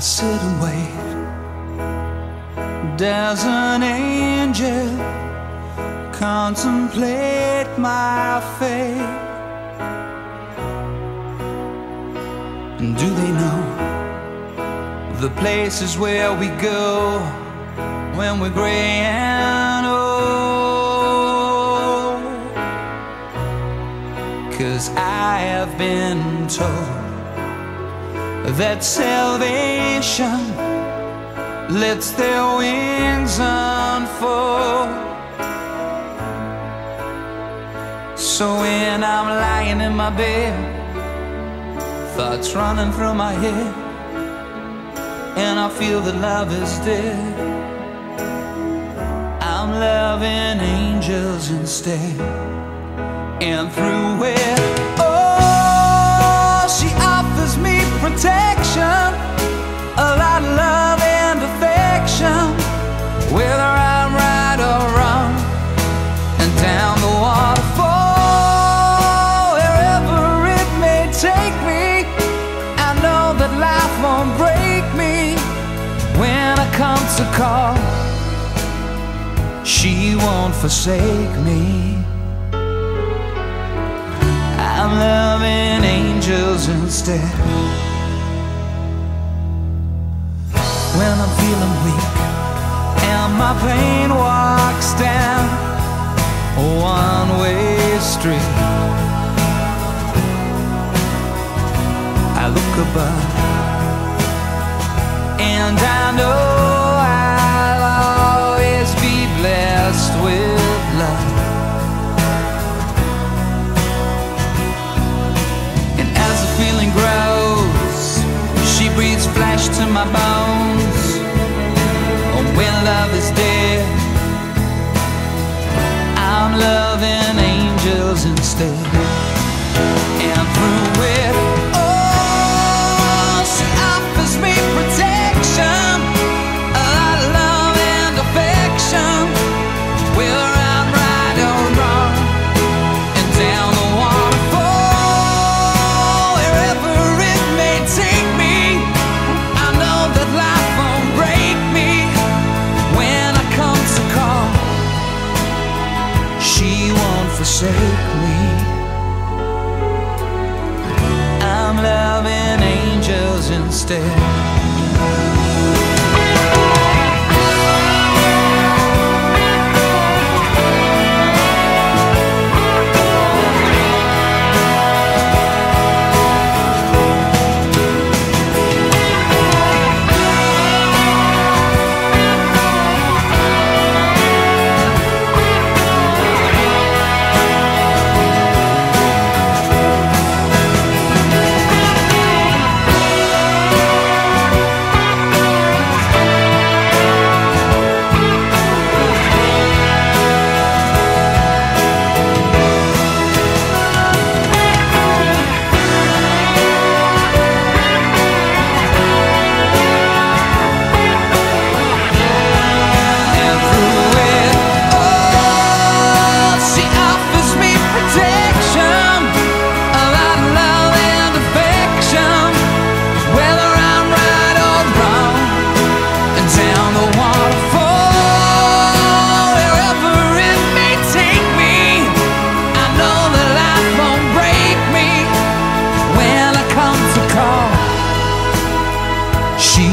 sit and wait. Does an angel contemplate my fate? And do they know the places where we go when we're gray and old? 'Cause I have been told that salvation lets their wings unfold. So when I'm lying in my bed, thoughts running through my head, and I feel that love is dead, I'm loving angels instead. And through it, oh, she offers me protection, a lot of love and affection, whether I'm right or wrong. And down the waterfall, wherever it may take me, I know that life won't break me. When I come to call, she won't forsake me. I'm loving angels instead. When I'm feeling weak and my pain walks down a one-way street, I look above and I know I'll always be blessed with love. And as the feeling grows, she breathes flesh to my bones. Oh, when love is dead, I'm loving angels instead. And through it, oh, she offers me protection, a lot of love and affection, whether I'm right or wrong. And down the waterfall, wherever it may take me, I know that life won't break me. When I come to call, she won't forsake me. I'm loving angels instead.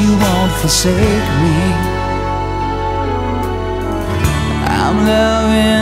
Forsake me. I'm loving